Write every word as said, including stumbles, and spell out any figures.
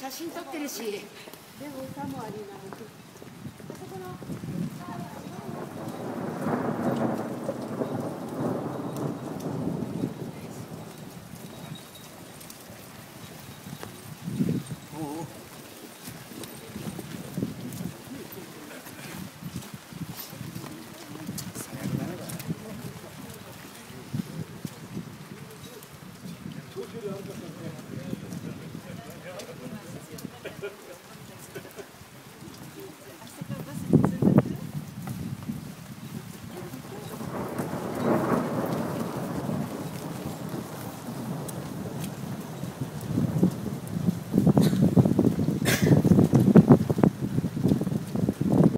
写真撮ってるし。でも歌もありなの。あそこの